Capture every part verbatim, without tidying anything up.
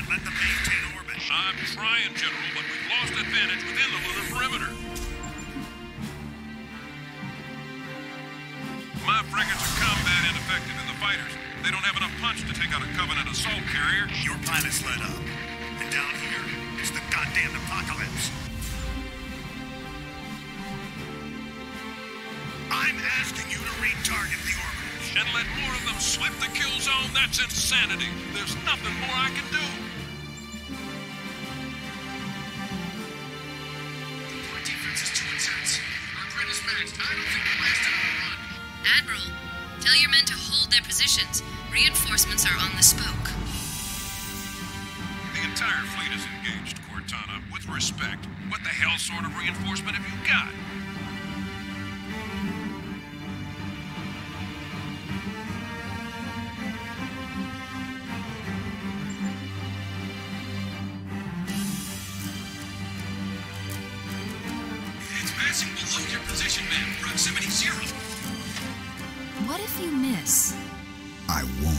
Let them maintain orbit. I'm trying, General, but we've lost advantage within the lunar perimeter. My frigates are combat ineffective in the fighters. They don't have enough punch to take out a Covenant assault carrier. Your pilot's let up. And down here, it's the goddamn apocalypse. I'm asking you to retarget the orbiters. And let more of them slip the kill zone? That's insanity. There's nothing more I can do. Our defense is too intense. Our grid is maxed. I don't think we'll last another run. Admiral, tell your men to hold their positions. Reinforcements are on the spoke. The entire fleet is engaged, Cortana. With respect, what the hell sort of reinforcement have you got? It's passing below your position, man. Proximity zero. What if you miss? I won't.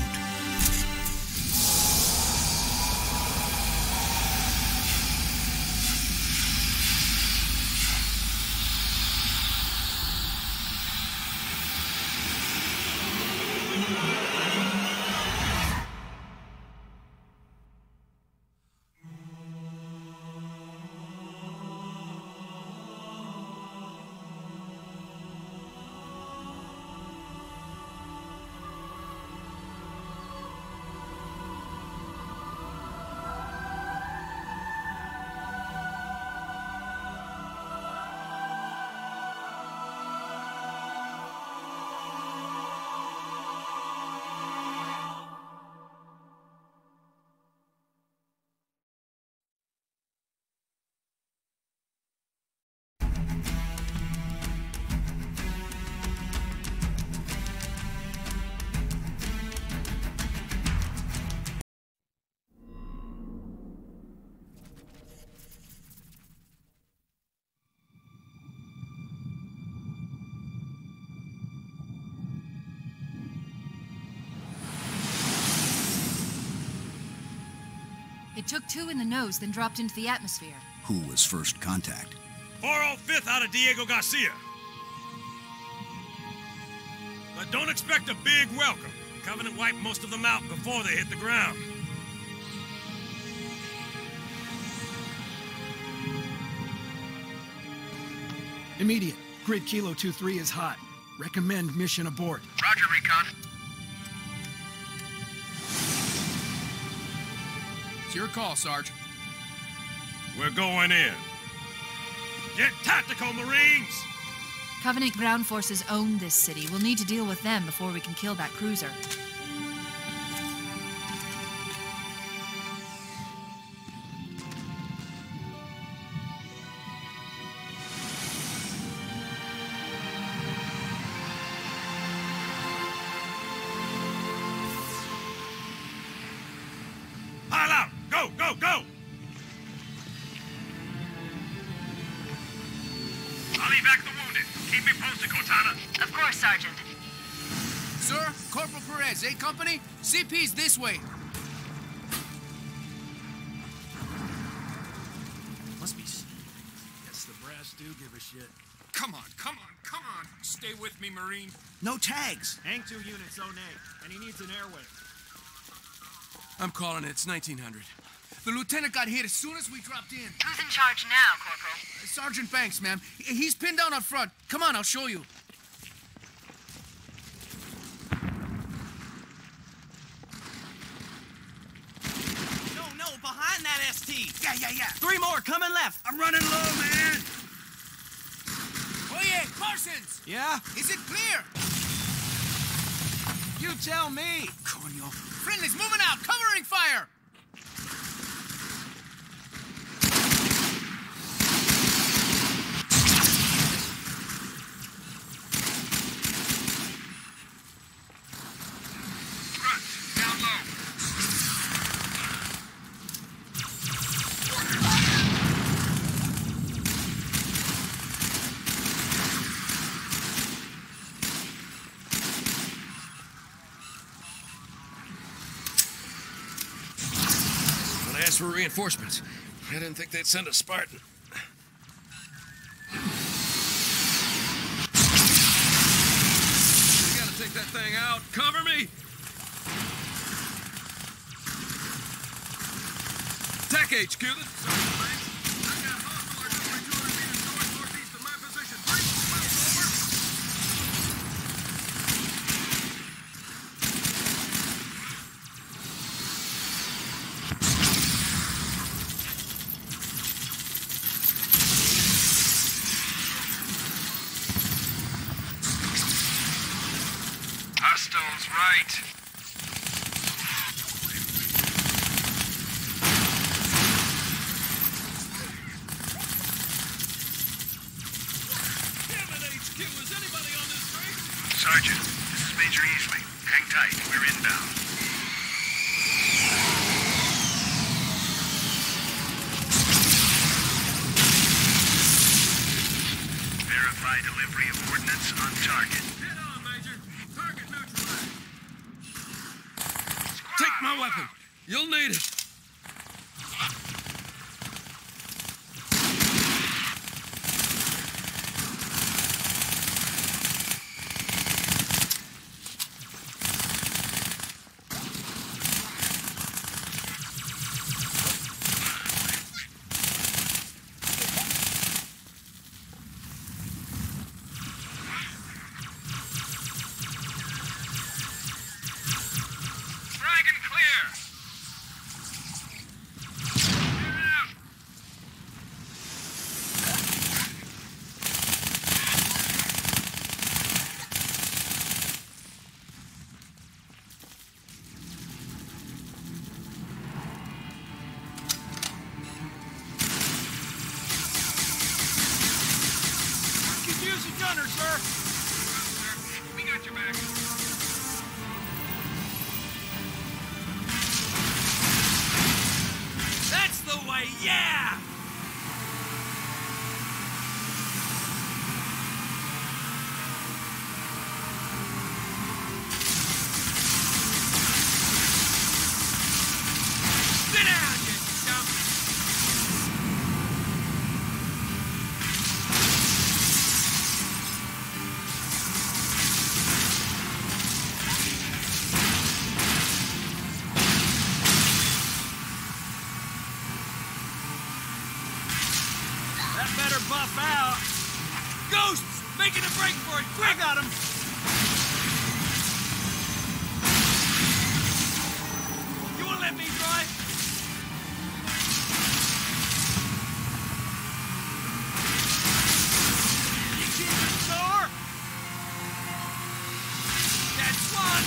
It took two in the nose, then dropped into the atmosphere. Who was first contact? four oh fifth out of Diego Garcia. But don't expect a big welcome. Covenant wiped most of them out before they hit the ground. Immediate. Grid Kilo two three is hot. Recommend mission abort. Roger, Recon. It's your call, Sarge. We're going in. Get tactical, Marines! Covenant ground forces own this city. We'll need to deal with them before we can kill that cruiser. Pile out! Go, go, go! I'll evac the wounded. Keep me posted, Cortana. Of course, Sergeant. Sir, Corporal Perez, A Company? C P's this way. Must be... Guess the brass do give a shit. Come on, come on, come on. Stay with me, Marine. No tags. Hang two units, zone A, and he needs an airway. I'm calling it. It's nineteen hundred. The lieutenant got hit as soon as we dropped in. Who's in charge now, Corporal? Uh, Sergeant Banks, ma'am. He's pinned down up front. Come on, I'll show you. No, no, behind that S T. Yeah, yeah, yeah. Three more coming left. I'm running low, man. Oye, Parsons! Yeah? Is it clear? You tell me. Coño. Friendly's moving out, covering fire! Front, down low. for reinforcements. I didn't think they'd send a Spartan. You gotta take that thing out. Cover me! Tech H Q. This is Sergeant Banks. I've got hostile artillery two hundred meters north northeast of my position. Break the well, over. Hostiles right. Sergeant, this is Major Easley. Hang tight. We're inbound. Verify delivery of ordnance on target. Hit on, Major. Target neutralized. Take my weapon. You'll need it. Gunner, sir! We got your back. That's the way, yeah! Sit down, you chump! Better buff out. Ghosts! Making a break for it! Quick! I got him! You won't let me drive? You keeping sore? That's one!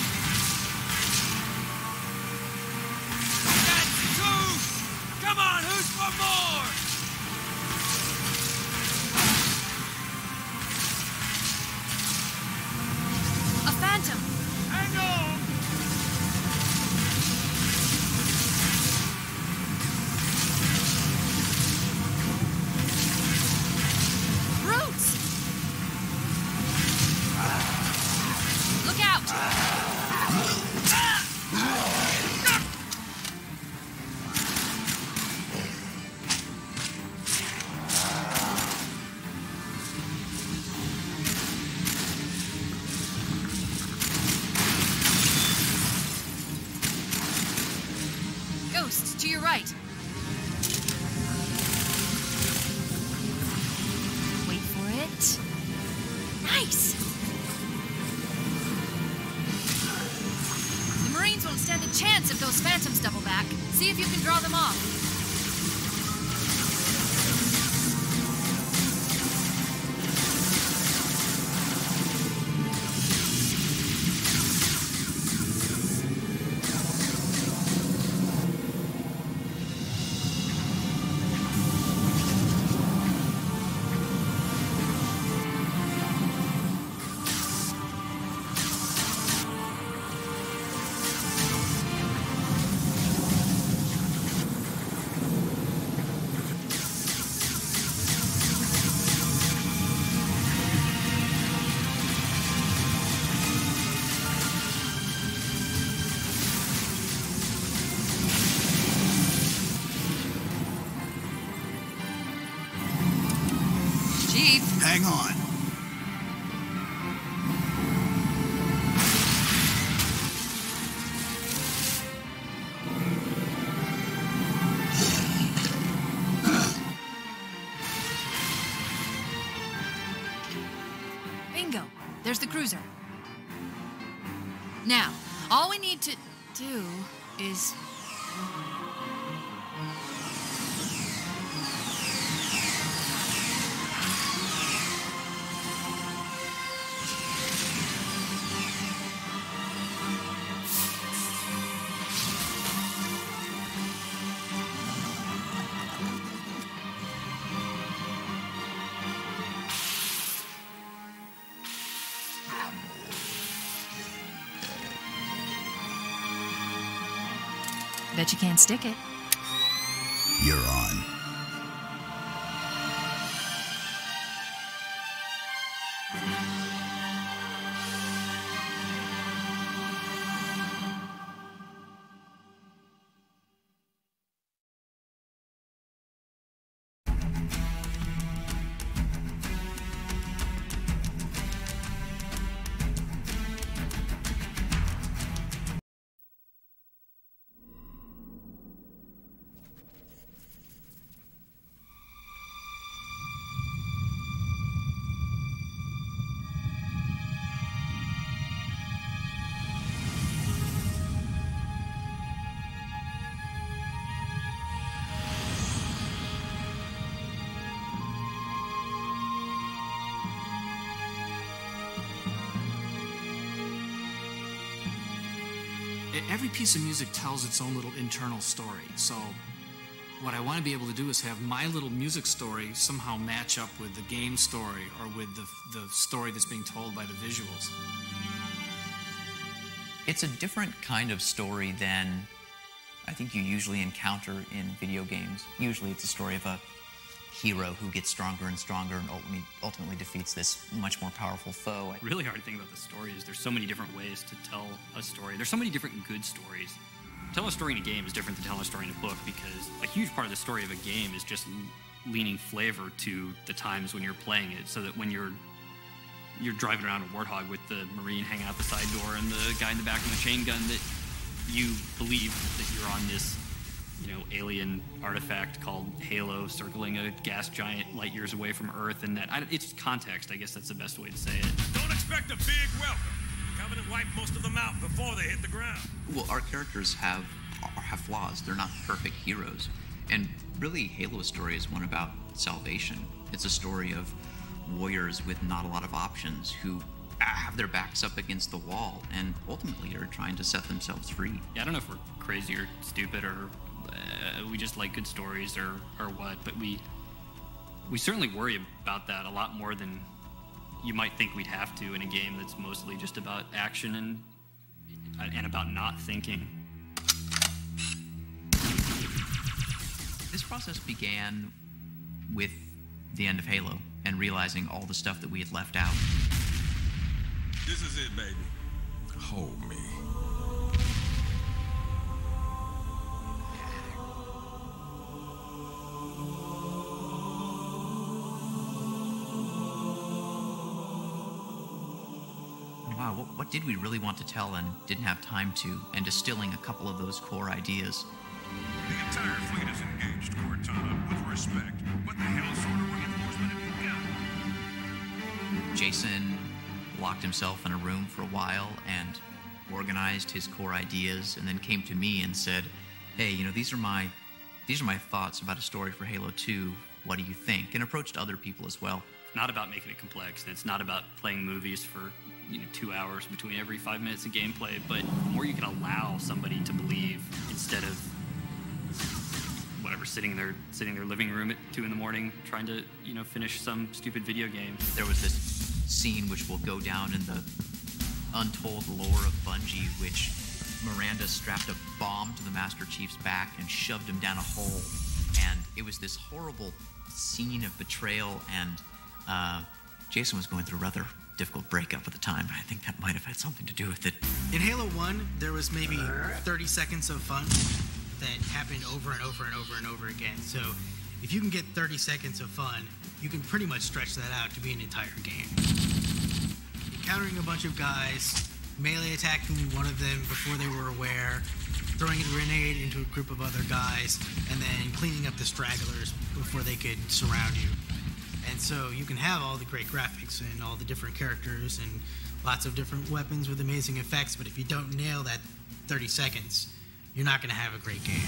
That's two! Come on, who's for more? Hang on! Roots! Look out! Ghost, to your right. Wait for it. Nice! The Marines won't stand a chance if those Phantoms double back. See if you can draw them off. Hang on. Bingo! There's the cruiser. Now, all we need to do is... Bet you can't stick it. You're on. Every piece of music tells its own little internal story, so what I want to be able to do is have my little music story somehow match up with the game story or with the, the story that's being told by the visuals. It's a different kind of story than I think you usually encounter in video games. Usually it's a story of a hero who gets stronger and stronger and ultimately, ultimately defeats this much more powerful foe. The really hard thing about the story is there's so many different ways to tell a story. There's so many different good stories. Telling a story in a game is different than telling a story in a book because a huge part of the story of a game is just leaning flavor to the times when you're playing it, so that when you're you're driving around a Warthog with the Marine hanging out the side door and the guy in the back with the chain gun, that you believe that you're on this, you know, alien artifact called Halo circling a gas giant light years away from Earth, and that I, it's context. I guess that's the best way to say it. Don't expect a big welcome. Covenant wiped most of them out before they hit the ground. Well, our characters have have flaws. They're not perfect heroes. And really, Halo's story is one about salvation. It's a story of warriors with not a lot of options who have their backs up against the wall and ultimately are trying to set themselves free. Yeah, I don't know if we're crazy or stupid or uh, we just like good stories or, or what, but we we certainly worry about that a lot more than you might think we'd have to in a game that's mostly just about action and and about not thinking. This process began with the end of Halo and realizing all the stuff that we had left out. This is it, baby. Hold me. Wow, what, what did we really want to tell and didn't have time to, and distilling a couple of those core ideas. The entire fleet is engaged, Cortana, with respect. What the hell sort of reinforcement have you got? Jason locked himself in a room for a while and organized his core ideas, and then came to me and said, hey, you know, these are my these are my thoughts about a story for Halo two. What do you think? And approached other people as well. It's not about making it complex, and it's not about playing movies for, you know, two hours between every five minutes of gameplay, but the more you can allow somebody to believe instead of whatever, sitting in their sitting in their living room at two in the morning trying to, you know, finish some stupid video game. There was this scene which will go down in the untold lore of Bungie, which Miranda strapped a bomb to the Master Chief's back and shoved him down a hole, and it was this horrible scene of betrayal, and uh, Jason was going through a rather difficult breakup at the time. I think that might have had something to do with it. In Halo one, there was maybe thirty seconds of fun that happened over and over and over and over again. So if you can get thirty seconds of fun, you can pretty much stretch that out to be an entire game. Encountering a bunch of guys, melee attacking one of them before they were aware, throwing a grenade into a group of other guys, and then cleaning up the stragglers before they could surround you. And so you can have all the great graphics and all the different characters and lots of different weapons with amazing effects, but if you don't nail that thirty seconds, you're not going to have a great game.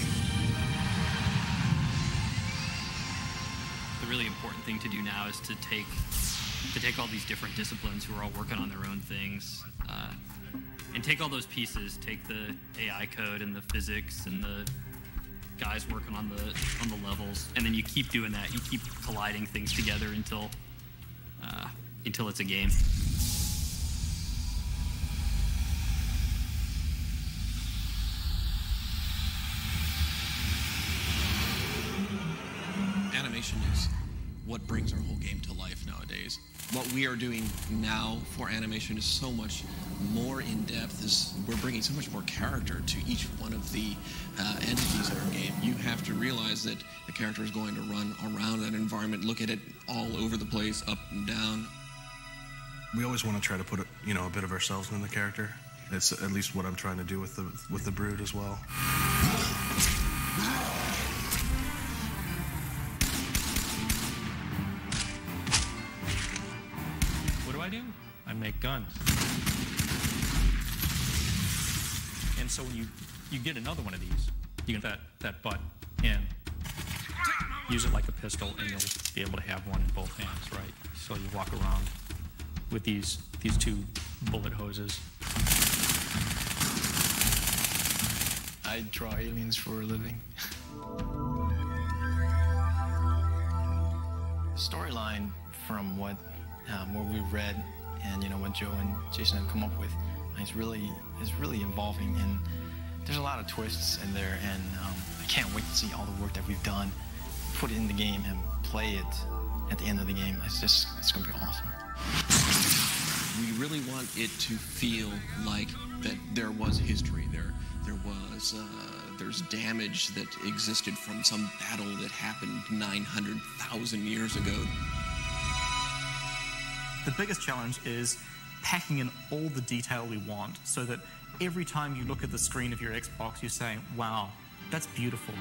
The really important thing to do now is to take to take all these different disciplines who are all working on their own things, uh, and take all those pieces, take the A I code and the physics and the guys working on the on the levels, and then you keep doing that. You keep colliding things together until uh, until it's a game. Animation is what brings our whole game to life nowadays. What we are doing now for animation is so much more in-depth. Is we're bringing so much more character to each one of the uh, entities in our game. You have to realize that the character is going to run around that environment, look at it all over the place, up and down. We always want to try to put a, you know, a bit of ourselves in the character. It's at least what I'm trying to do with the with the Brood as well. I do? I make guns. And so when you, you get another one of these, you can that, that butt in, use it like a pistol, and you'll be able to have one in both hands, right? So you walk around with these, these two bullet hoses. I draw aliens for a living. Storyline, from what Um, what we've read, and you know what Joe and Jason have come up with, is really is really involving, and there's a lot of twists in there, and um, I can't wait to see all the work that we've done, put it in the game, and play it at the end of the game. It's just it's gonna be awesome. We really want it to feel like that there was history there. There was uh, there's damage that existed from some battle that happened nine hundred thousand years ago. The biggest challenge is packing in all the detail we want so that every time you look at the screen of your Xbox, you're saying, wow, that's beautiful.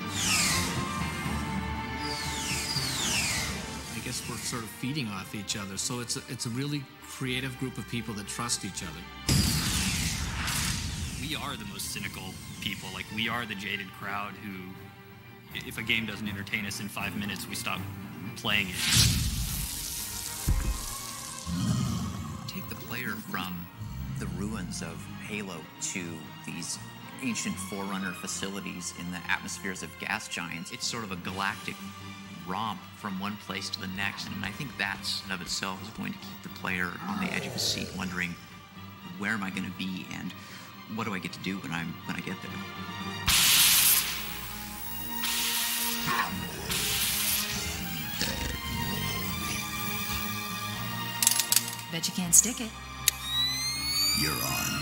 I guess we're sort of feeding off each other, so it's a, it's a really creative group of people that trust each other. We are the most cynical people. Like, we are the jaded crowd who, if a game doesn't entertain us in five minutes, we stop playing it. Take the player from the ruins of Halo to these ancient Forerunner facilities in the atmospheres of gas giants. It's sort of a galactic romp from one place to the next, and I think that in of itself is going to keep the player on the edge of his seat, wondering, where am I going to be, and what do I get to do when I'm when I get there? Bet you can't stick it. You're on.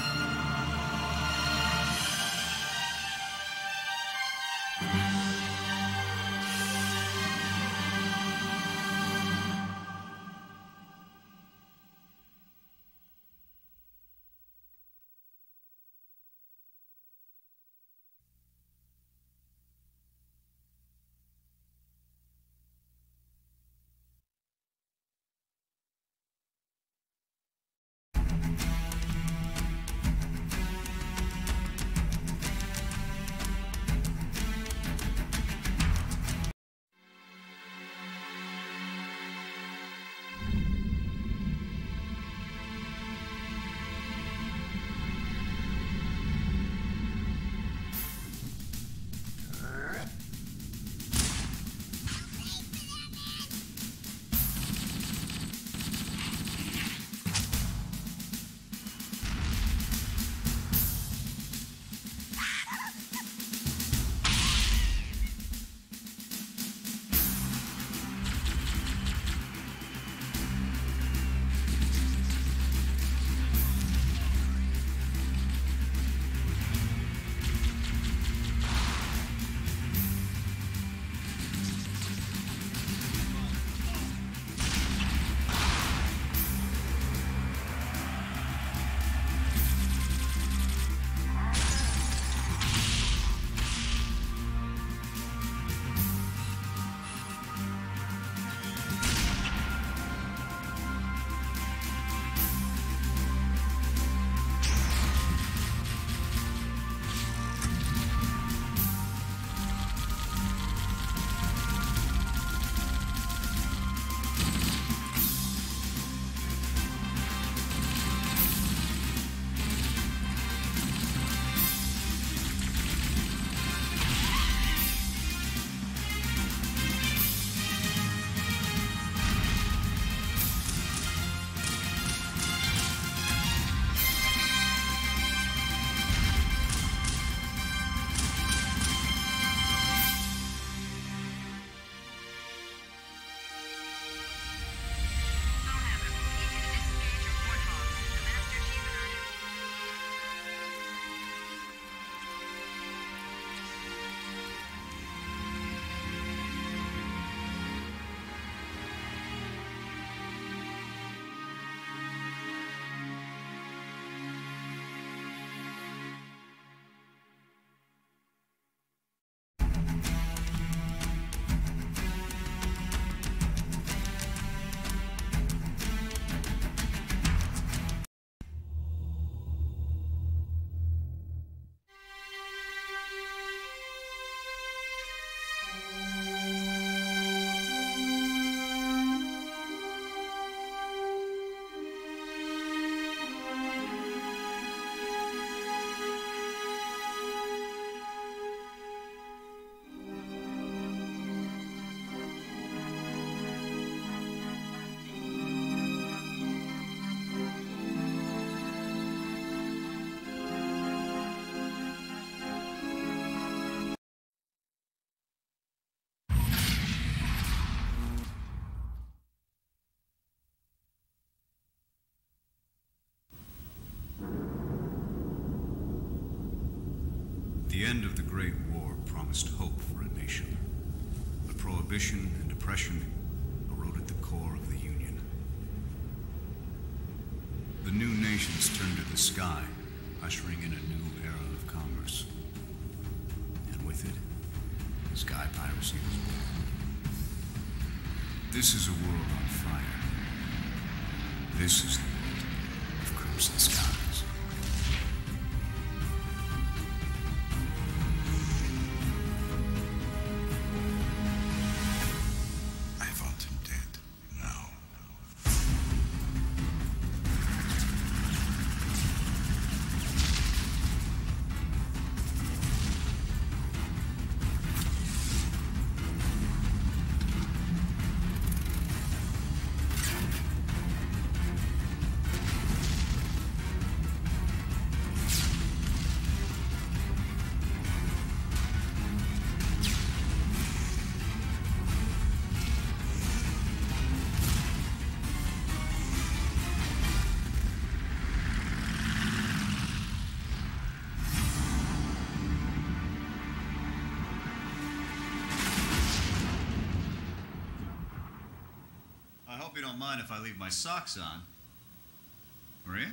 end of the Great War promised hope for a nation, but prohibition and oppression eroded the core of the Union. The new nations turned to the sky, ushering in a new era of commerce. And with it, sky piracy was born. This is a world on fire. This is the world of crimson skies. I hope you don't mind if I leave my socks on. Maria?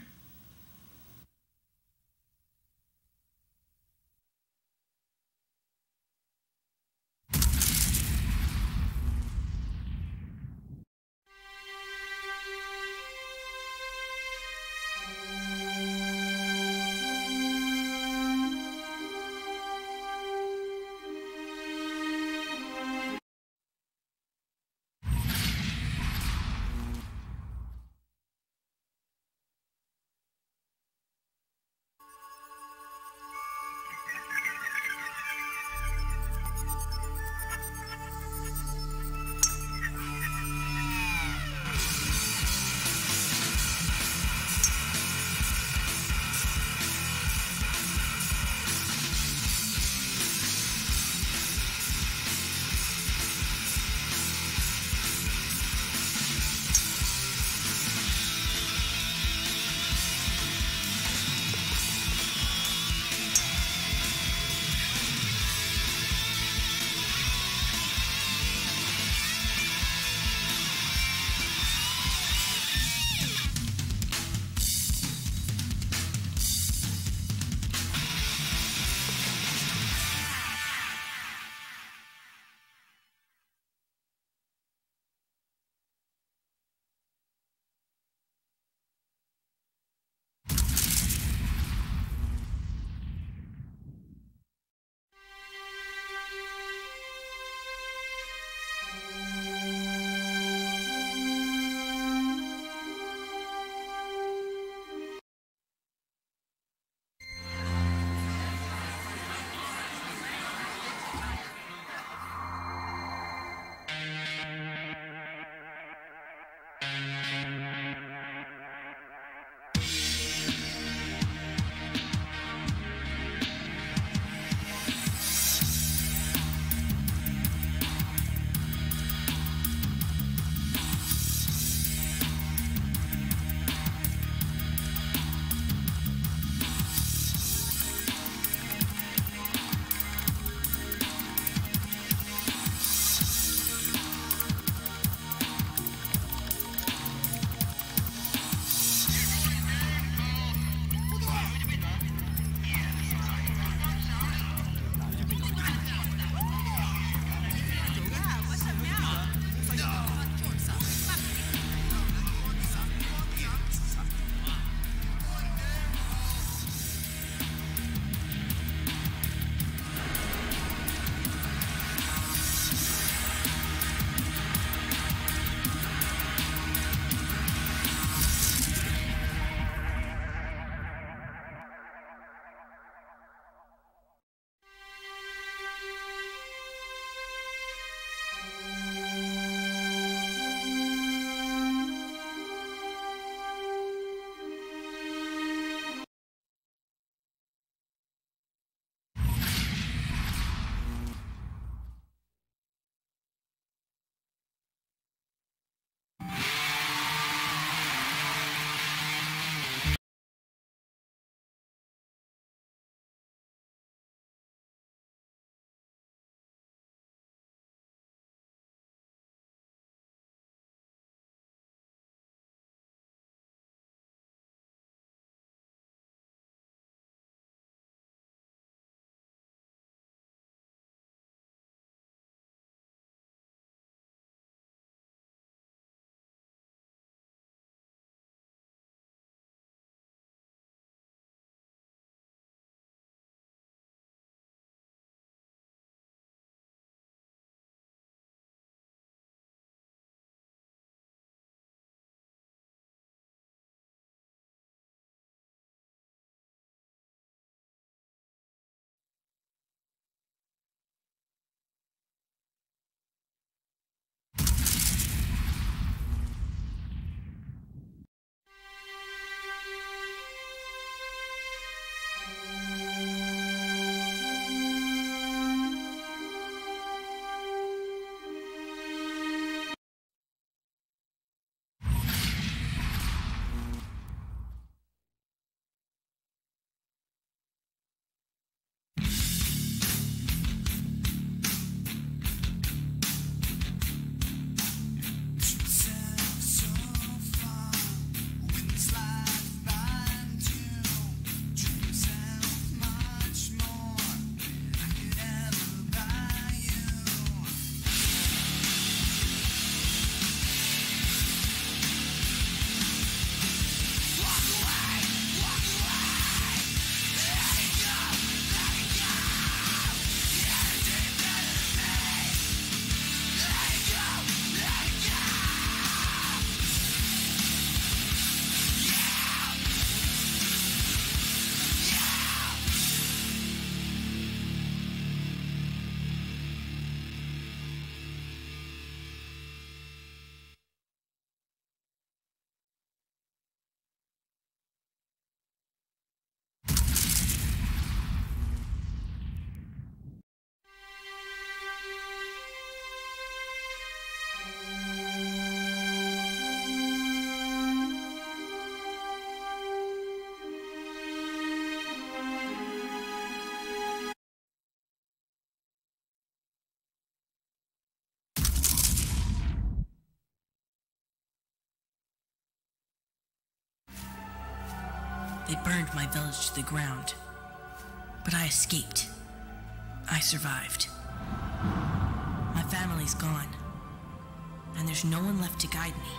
They burned my village to the ground. But I escaped. I survived. My family's gone. And there's no one left to guide me.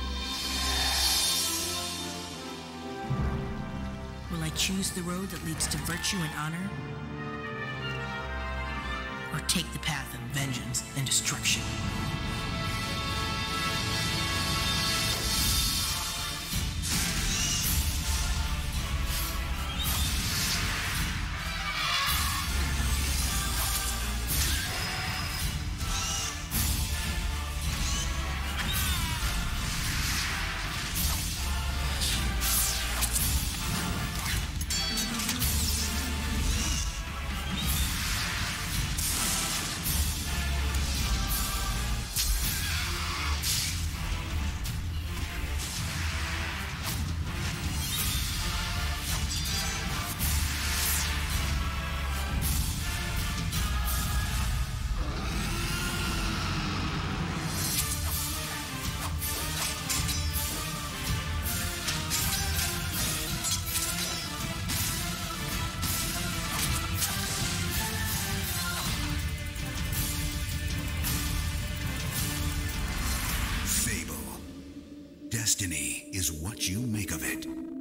Will I choose the road that leads to virtue and honor? Or take the path of vengeance and destruction? Destiny is what you make of it.